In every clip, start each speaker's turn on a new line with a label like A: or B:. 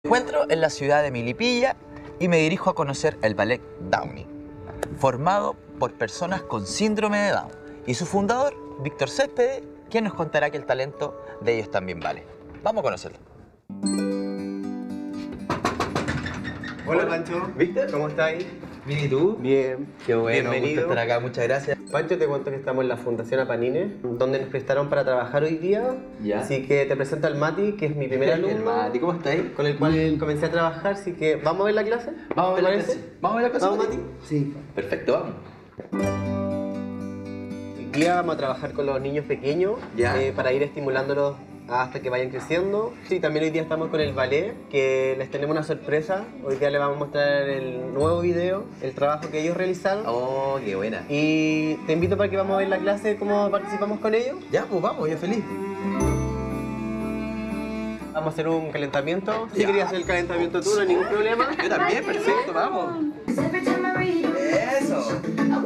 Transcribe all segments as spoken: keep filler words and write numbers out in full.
A: Me encuentro en la ciudad de Melipilla y me dirijo a conocer el ballet Downy, formado por personas con síndrome de Down, y su fundador, Víctor Céspedes, quien nos contará que el talento de ellos también vale. Vamos a conocerlo.
B: Hola Pancho,
A: ¿Víctor?
B: ¿Cómo estás?
A: Bien, ¿y tú?
B: Bien.
A: Qué bueno,
B: Bienvenido.
A: gusto estar acá, muchas gracias.
B: Pancho, te cuento que estamos en la Fundación Apanine, donde nos prestaron para trabajar hoy día.
A: Ya.
B: Así que te presento al Mati, que es mi primer alumno.
A: El Mati, ¿cómo estáis?
B: Con el cual comencé a trabajar, así que ¿vamos a ver la clase?
A: Vamos a ver
B: ¿Te
A: la
B: parece?
A: clase. ¿Vamos a ver la clase,
B: ¿Vamos,
A: Mati?
B: Mati?
A: Sí. Perfecto, vamos.
B: Hoy día vamos a trabajar con los niños pequeños
A: Ya.
B: eh, para ir estimulándolos hasta que vayan creciendo. Sí, también hoy día estamos con el ballet, que les tenemos una sorpresa. Hoy día les vamos a mostrar el nuevo video, el trabajo que ellos realizaron.
A: Oh, qué buena.
B: Y te invito para que vamos a ver la clase, cómo participamos con ellos.
A: Ya, pues vamos, yo feliz.
B: Vamos a hacer un calentamiento. Si
A: Ya.
B: querías hacer el calentamiento tú, no hay ningún problema.
A: Yo también, perfecto, vamos. Eso.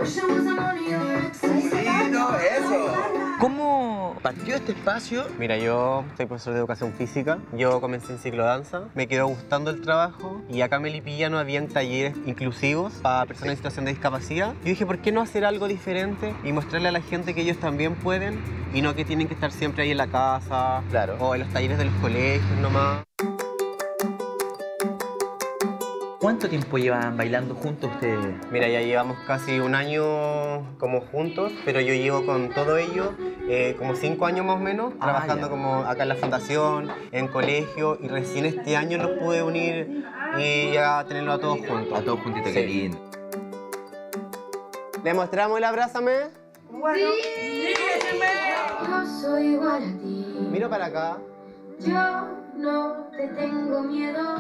A: Bonito, eso. ¿Cómo partió este espacio?
B: Mira, yo soy profesor de educación física. Yo comencé en ciclodanza. Me quedó gustando el trabajo. Y acá en Melipilla no habían talleres inclusivos para personas en situación de discapacidad. Y dije, ¿por qué no hacer algo diferente y mostrarle a la gente que ellos también pueden? Y no que tienen que estar siempre ahí en la casa.
A: Claro.
B: O en los talleres de los colegios nomás.
A: ¿Cuánto tiempo llevan bailando juntos ustedes?
B: Mira, ya llevamos casi un año como juntos, pero yo llevo con todo ello eh, como cinco años más o menos,
A: Ah,
B: trabajando
A: ya.
B: como acá en la fundación, en colegio, y recién este año los pude unir y ya tenerlo a todos juntos.
A: A todos juntitos,
B: Sí.
A: qué lindo.
B: ¿Le mostramos el abrázame?
C: Yo soy igual a ti.
B: Miro para acá.
C: Yo no te tengo miedo.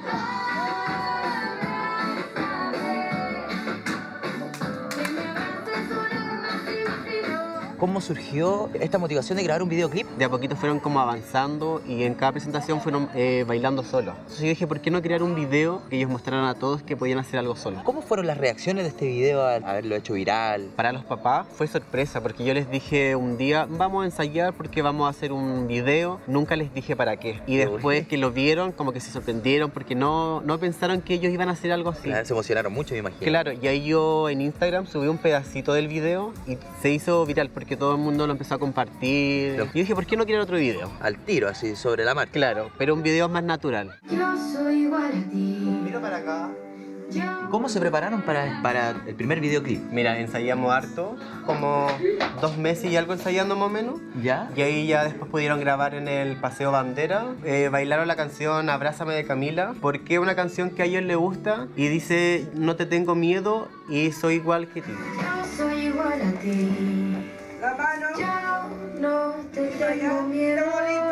A: ¿Cómo surgió esta motivación de grabar un videoclip?
B: De a poquito fueron como avanzando y en cada presentación fueron eh, bailando solos. Entonces yo dije, ¿por qué no crear un video que ellos mostraran a todos que podían hacer algo solos?
A: ¿Cómo fueron las reacciones de este video al haberlo hecho viral?
B: Para los papás fue sorpresa porque yo les dije un día, vamos a ensayar porque vamos a hacer un video. Nunca les dije para qué. Y después que lo vieron, como que se sorprendieron porque no, no pensaron que ellos iban a hacer algo así.
A: Claro, se emocionaron mucho, me imagino.
B: Claro, y ahí yo en Instagram subí un pedacito del video y se hizo viral porque todo el mundo lo empezó a compartir.
A: Lo-
B: Y dije, ¿por qué no crear otro video?
A: Al tiro, así, sobre la marcha.
B: Claro, pero un video más natural.
C: Yo soy igual a ti.
B: Mira para acá.
C: Yo
A: ¿Cómo se prepararon para, para el primer videoclip?
B: Mira, ensayamos harto, como dos meses y algo ensayando más o menos.
A: ¿Ya?
B: Y ahí ya después pudieron grabar en el Paseo Bandera. Eh, bailaron la canción Abrázame de Camila, porque es una canción que a ellos les gusta y dice, no te tengo miedo y soy igual que ti.
C: Yo soy igual a ti.
D: La mano.
C: Yo no te tengo miedo.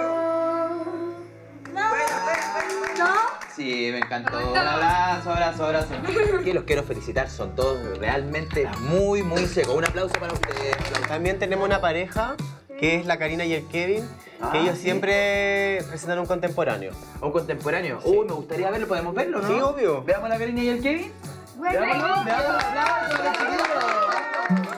A: Sí, me encantó. Un abrazo, abrazo, abrazo. Que los quiero felicitar, son todos realmente muy, muy secos. Un aplauso para ustedes.
B: También tenemos una pareja, que es la Karina y el Kevin,
A: Ah,
B: que ellos
A: sí.
B: siempre presentan un contemporáneo.
A: ¿Un contemporáneo?
B: Sí.
A: Uy, me gustaría verlo, ¿podemos verlo, no?
B: Sí, obvio.
A: Veamos a la Karina y el Kevin. Veámoslo, veámoslo, aplausos, los chiquillos.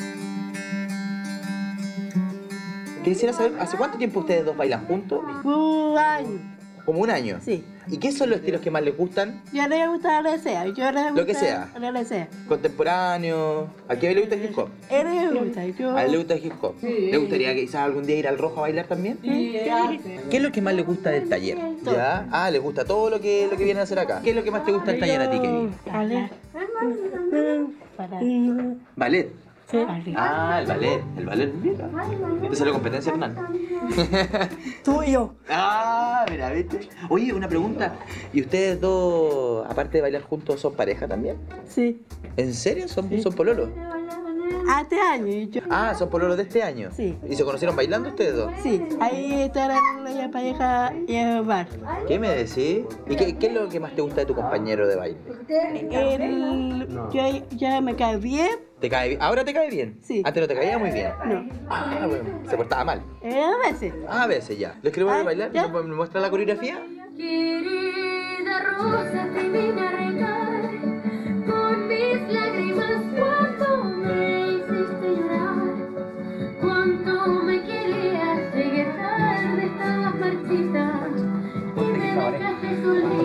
A: Quisiera saber, ¿hace cuánto tiempo ustedes dos bailan juntos?
E: Un año,
A: Como un año.
E: sí.
A: ¿Y qué son los estilos que más les gustan?
E: Yo le gusta lo que sea. Yo le gusta
A: Lo que sea.
E: Lo que sea.
A: Contemporáneo. ¿A quién le gusta el hip hop?
E: Él le gusta. Yo.
A: A él le gusta el hip hop. ¿Le gustaría que quizás algún día ir al Rojo a bailar también? ¿Qué es lo que más le gusta del taller?
E: Todo.
A: ¿Ya? Ah, le gusta todo lo que, lo que vienen a hacer acá. ¿Qué es lo que más te gusta del taller a ti, Kevin?
E: Vale. Para.
A: Ballet.
E: Sí.
A: Ah, el ballet. El ballet, mira. Entonces la competencia, Hernán.
E: Tú y yo.
A: Ah, mira, ¿viste? Oye, una pregunta. ¿Y ustedes dos, aparte de bailar juntos, son pareja también?
E: Sí.
A: ¿En serio? ¿Son,
E: Sí.
A: son pololos?
E: Hace años. y Yo.
A: Ah, son pololos de este año.
E: Sí.
A: ¿Y se conocieron bailando ustedes dos?
E: Sí. Ahí está la pareja y el bar.
A: ¿Qué me decís? ¿Y qué, qué es lo que más te gusta de tu compañero de baile?
E: Él. Yo ya me cae bien.
A: ¿Te cae bien? ¿Ahora te cae bien?
E: Sí.
A: Antes no te caía muy bien.
E: No.
A: Ah, bueno, se portaba mal.
E: Eh, a veces.
A: Ah, a veces ya. ¿Les quiero ver
E: Ah,
A: bailar?
E: ya.
A: ¿Me me muestra la coreografía?
C: Querida rosa, te vine a regar con mis lágrimas cuando me hiciste llorar. Cuánto me querías, llegué tarde, estabas marchita y me dejaste solita.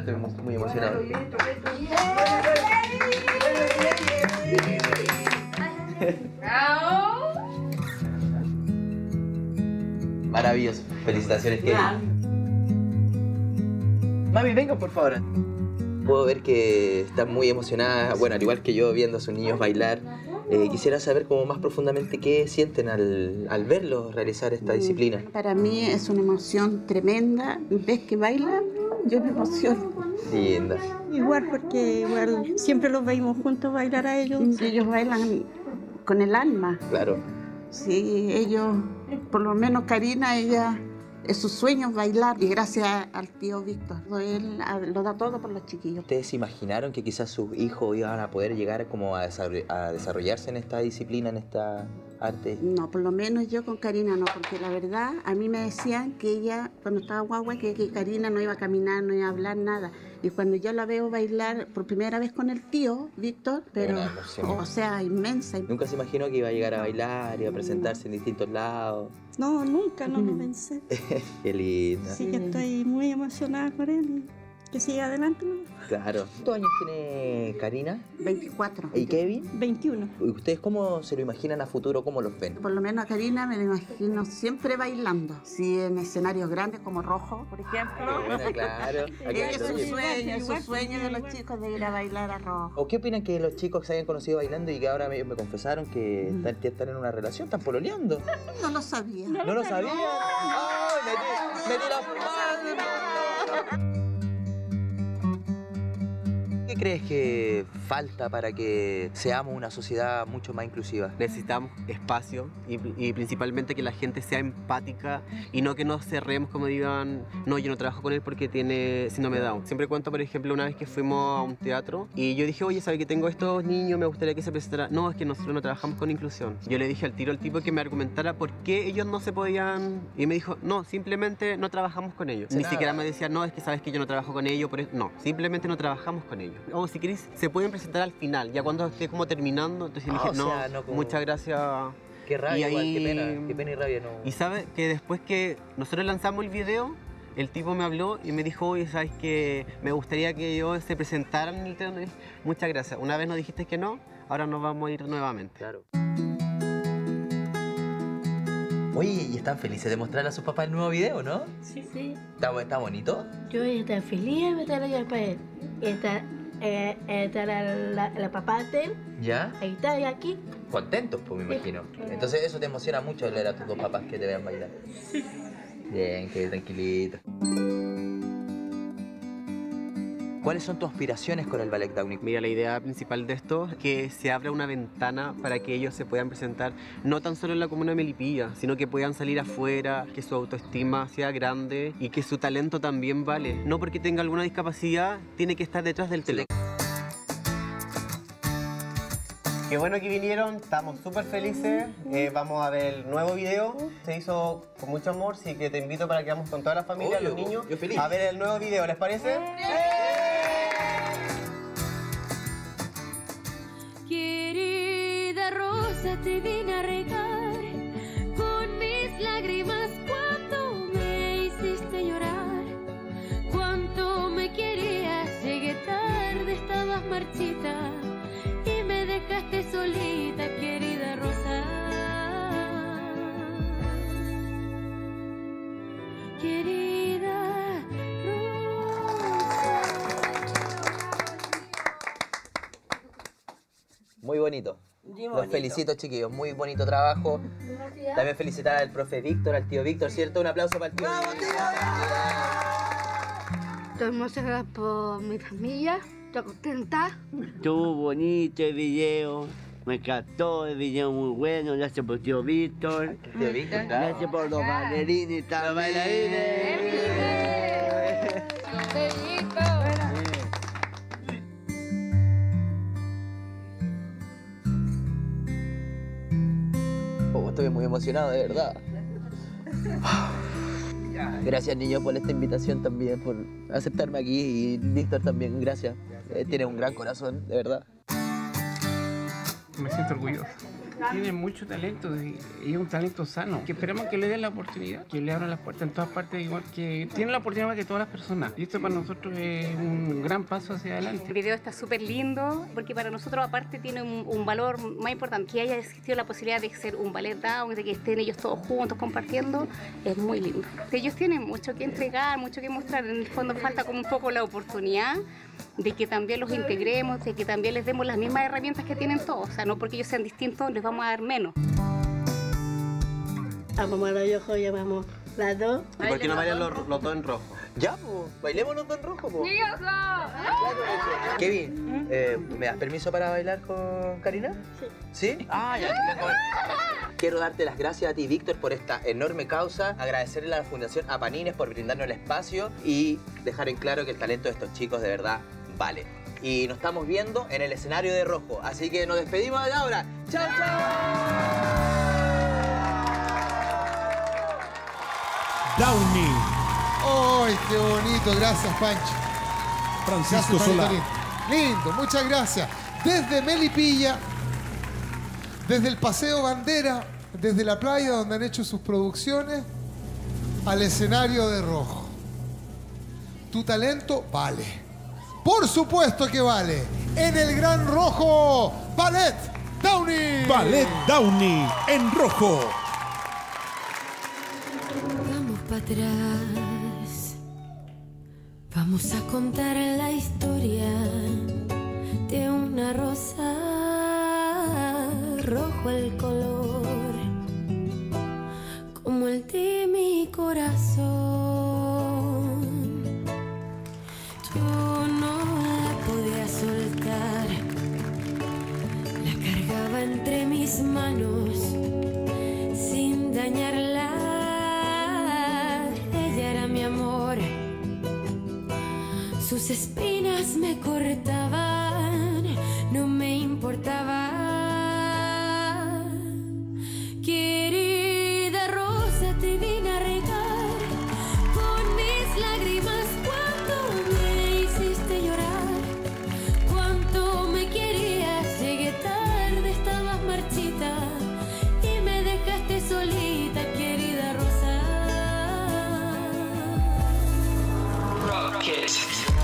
A: estoy muy, muy emocionado. Maravilloso. Felicitaciones, Kevin. Mami, venga, por favor. Puedo ver que están muy emocionadas, bueno, al igual que yo, viendo a sus niños bailar. Eh, quisiera saber como más profundamente qué sienten al, al verlos realizar esta disciplina.
E: Para mí es una emoción tremenda. Ves que bailan, yo me emociono.
A: Linda.
D: Igual porque igual siempre los veíamos juntos bailar a ellos.
E: Ellos bailan con el alma.
A: Claro.
E: Sí, ellos, por lo menos Karina, ella... Es su sueño bailar y gracias al tío Víctor, él lo da todo por los chiquillos.
A: ¿Ustedes se imaginaron que quizás sus hijos iban a poder llegar como a desarrollarse en esta disciplina, en esta arte?
E: No, por lo menos yo con Karina no, porque la verdad a mí me decían que ella, cuando estaba guagua, que, que Karina no iba a caminar, no iba a hablar, nada. Y cuando yo la veo bailar por primera vez con el tío Víctor, pero, o sea, inmensa.
A: ¿Nunca se imaginó que iba a llegar a bailar, iba a presentarse en distintos lados?
D: No, nunca, no lo pensé.
A: Qué linda.
D: Sí, que estoy muy emocionada por él. Que siga adelante, ¿no?
A: Claro. ¿Cuántos años tiene Karina?
E: veinticuatro.
A: ¿Y Kevin?
D: veintiuno.
A: ¿Y ustedes cómo se lo imaginan a futuro? ¿Cómo los ven?
E: Por lo menos a Karina me lo imagino siempre bailando. Sí, en escenarios grandes como Rojo, por ejemplo.
A: Bueno, claro.
E: Es su sueño, es su sueño de los chicos de ir a bailar a Rojo.
A: ¿O qué opinan que los chicos se hayan conocido bailando y que ahora me, me confesaron que están, que están en una relación, están pololeando?
E: No lo sabía.
A: ¿No, ¿No lo sabía? ¡Ay, metí, metí las manos! ¿Qué crees que falta para que seamos una sociedad mucho más inclusiva?
B: Necesitamos espacio y, y principalmente que la gente sea empática y no que nos cerremos como digan, no, yo no trabajo con él porque tiene síndrome de Down. Siempre cuento, por ejemplo, una vez que fuimos a un teatro y yo dije, oye, ¿sabes que tengo estos niños? Me gustaría que se presentara. No, es que nosotros no trabajamos con inclusión. Yo le dije al tiro al tipo que me argumentara por qué ellos no se podían... Y me dijo, no, simplemente no trabajamos con ellos. Ni siquiera me decía, no, es que sabes que yo no trabajo con ellos. Por eso. No, simplemente no trabajamos con ellos. O si querés, se pueden presentar al final, ya cuando esté como terminando. Entonces
A: Ah,
B: dije,
A: o
B: no,
A: sea, no como-
B: muchas gracias.
A: Qué rabia,
B: Y
A: igual,
B: ahí-
A: qué pena, qué pena y rabia, no.
B: Y sabe que después que nosotros lanzamos el video, el tipo me habló y me dijo, oye, sabes que me gustaría que yo se presentara en el teatro. Muchas gracias. Una vez nos dijiste que no, ahora nos vamos a ir nuevamente.
A: Claro. Oye, ¿y están felices de mostrarle a sus papás el nuevo video, no?
F: Sí, sí.
A: ¿Está, está bonito?
F: Yo estoy feliz de meter allá para él. Está, eh, está la, la, la papá de él,
A: ¿Ya?
F: ahí está, y aquí.
A: Contentos, pues me imagino. Entonces eso te emociona mucho leer a tus dos papás que te vean bailar. Bien, qué tranquilito. ¿Cuáles son tus aspiraciones con el Ballet Downy?
B: Mira, la idea principal de esto es que se abra una ventana para que ellos se puedan presentar no tan solo en la comuna de Melipilla, sino que puedan salir afuera, que su autoestima sea grande y que su talento también vale. No porque tenga alguna discapacidad, tiene que estar detrás del telón. Qué bueno que vinieron, estamos súper felices. Eh, vamos a ver el nuevo video. Se hizo con mucho amor, así que te invito para que vamos con toda la familia,
A: Obvio,
B: los niños,
A: yo feliz.
B: a ver el nuevo video. ¿Les parece?
C: Querida rosa, te vine a regar con mis lágrimas cuando me hiciste llorar. Cuánto me querías, llegué tarde, estabas marchita y me dejaste solita, querida rosa. Querida rosa.
A: Muy bonito. Los felicito, chiquillos. Muy bonito trabajo. También felicitar al profe Víctor, al tío Víctor, ¿cierto? Un aplauso para el tío Víctor.
F: Estoy emocionada por mi familia, estoy contenta.
G: Estuvo bonito el video, me encantó el video, muy bueno. Gracias por tío Víctor.
A: Tío Víctor,
G: Gracias por los bailarines también.
A: Los bailarines. Oh, estoy muy emocionado, de verdad. Gracias, niños, por esta invitación también, por aceptarme aquí. Y Víctor también, gracias. Eh, tienes un gran corazón, de verdad.
H: Me siento orgulloso. Tiene mucho talento y es un talento sano. Que esperamos que le den la oportunidad, que le abran las puertas en todas partes, igual que tiene la oportunidad que todas las personas. Y esto para nosotros es un gran paso hacia adelante.
I: El video está súper lindo porque para nosotros aparte tiene un, un valor más importante. Que haya existido la posibilidad de ser un ballet down, de que estén ellos todos juntos compartiendo, es muy lindo. Ellos tienen mucho que entregar, mucho que mostrar. En el fondo falta como un poco la oportunidad de que también los integremos, de que también les demos las mismas herramientas que tienen todos. O sea, no porque ellos sean distintos les vamos a dar menos.
F: Vamos a los ojos, llevamos las dos.
B: ¿Y por qué no bailan los, los dos en rojo?
A: Ya, pues, bailemos los dos en rojo, pues. Kevin, eh, ¿me das permiso para bailar con Karina? Sí. ¿Sí? Ah, ya. Quiero darte las gracias a ti, Víctor, por esta enorme causa, agradecerle a la Fundación Apanines por brindarnos el espacio y dejar en claro que el talento de estos chicos de verdad vale. Y nos estamos viendo en el escenario de rojo, así que nos despedimos de ahora. ¡Chao, chao!
J: Downey.
K: ¡Ay, qué bonito! Gracias, Pancho.
J: Francisco
K: Gracias,
J: Solá.
K: Lindo. lindo, muchas gracias. Desde Melipilla, desde el Paseo Bandera, desde la playa donde han hecho sus producciones, al escenario de rojo. Tu talento vale. Por supuesto que vale. En el Gran Rojo, Ballet Downey.
J: Ballet Downey en rojo.
C: Vamos para atrás. Vamos a contar la historia de una rosa, rojo el color, como el de mi corazón. Yo no la podía soltar, la cargaba entre mis manos sin dañarla. Ella era mi amor, sus espinas me cortaban, no me importaba. Querida rosa, te vine a regar con mis lágrimas cuando me hiciste llorar. Cuánto me querías, llegué tarde, estabas marchita y me dejaste solita, querida rosa. Rocket.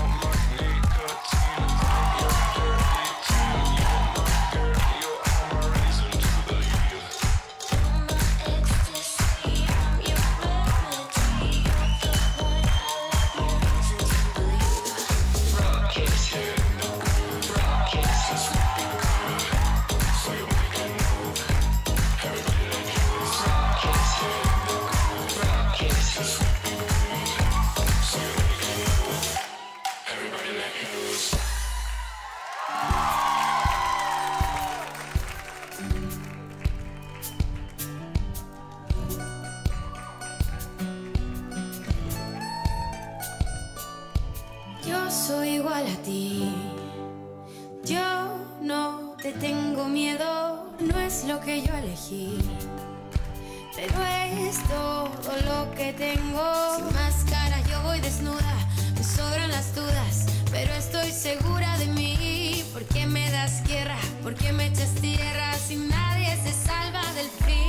C: Yo soy igual a ti, yo no te tengo miedo, no es lo que yo elegí, pero es todo lo que tengo. Sin máscara yo voy desnuda, me sobran las dudas, pero estoy segura de mí. ¿Por qué me das guerra? ¿Por qué me echas tierra si nadie se salva del fin?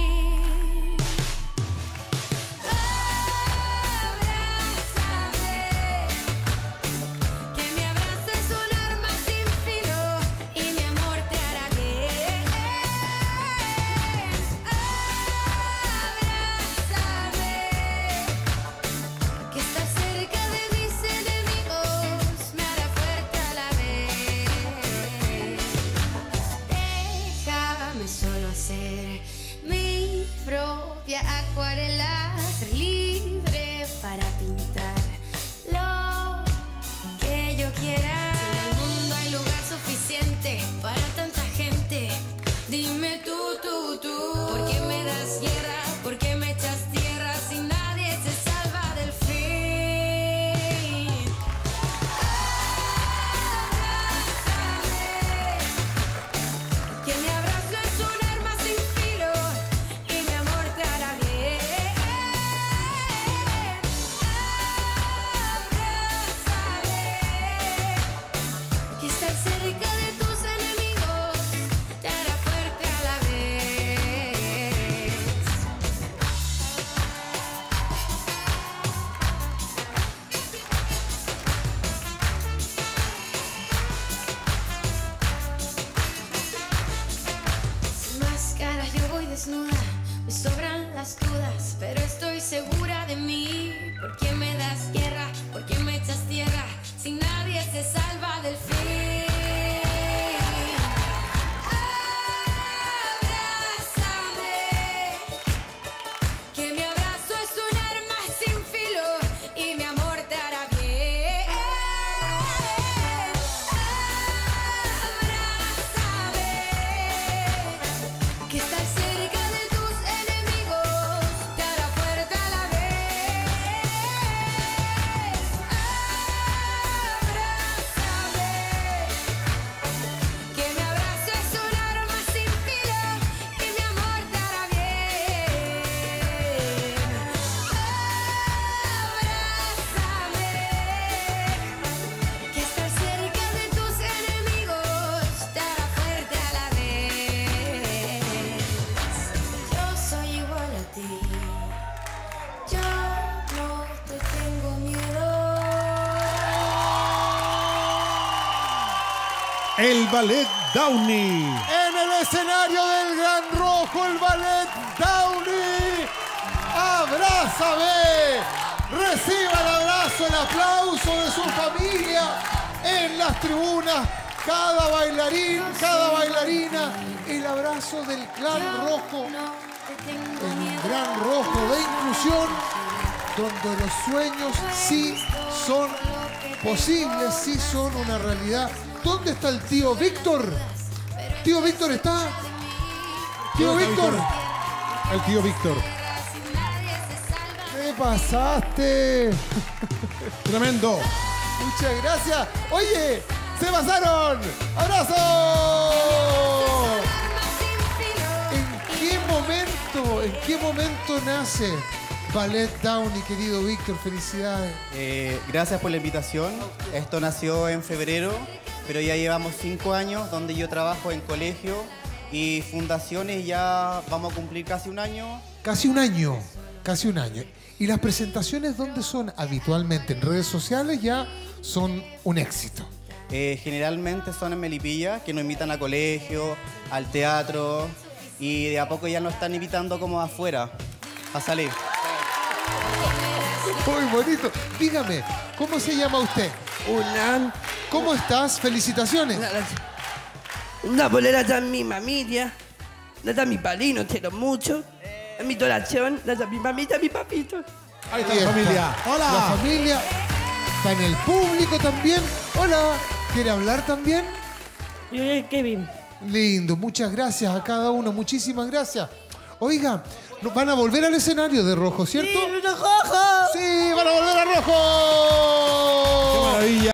C: Acuarela, ser libre para pintar lo que yo quiera. Si en el mundo hay lugar suficiente para tanta gente, dime tú, tú, tú, ¿por qué me das guerra? ¿Por qué me echas tierra si nadie se salva del fin? Abrázame, que mi abrazo es un arma sin filo y mi amor te hará bien. desnuda, me sobran las dudas, pero estoy segura de mí. ¿Por qué me das guerra? ¿Por qué me echas tierra? Si nadie se salva del fin.
J: El Ballet Downey.
K: En el escenario del Gran Rojo, el Ballet Downey. ¡Abrázame! Reciba el abrazo, el aplauso de su familia en las tribunas. Cada bailarín, cada bailarina, el abrazo del Clan Rojo. El Gran Rojo de inclusión, donde los sueños sí son posibles, sí son una realidad. ¿Dónde está el tío Víctor? ¿Tío Víctor está? ¿Tío Víctor?
J: El tío Víctor.
K: ¿Qué pasaste?
J: Tremendo.
K: Muchas gracias. Oye, se pasaron. ¡Abrazo! ¿En qué momento, en qué momento nace Ballet Downey, querido Víctor? Felicidades.
L: Eh, gracias por la invitación. Esto nació en febrero, pero ya llevamos cinco años donde yo trabajo en colegio y fundaciones. Ya vamos a cumplir casi un año.
K: Casi un año, casi un año. ¿Y las presentaciones dónde son habitualmente? ¿En redes sociales? Ya son un éxito.
L: Eh, generalmente son en Melipilla, que nos invitan a colegio, al teatro, y de a poco ya nos están invitando como afuera a salir.
K: Muy bonito. Dígame, ¿cómo se llama usted?
M: Una.
K: ¿Cómo estás? Felicitaciones.
M: Una, una bolera de mi familia, la de mi padrino, quiero mucho. En mi donación, la de mi mamita, mi papito.
J: Ahí está la familia. Hola.
K: La familia está en el público también. Hola. ¿Quiere hablar también?
M: Yo soy Kevin.
K: Lindo. Muchas gracias a cada uno. Muchísimas gracias. Oiga, van a volver al escenario de Rojo, ¿cierto?
M: ¡Sí, Rojo!
K: ¡Sí, van a volver a Rojo!
J: ¡Qué maravilla!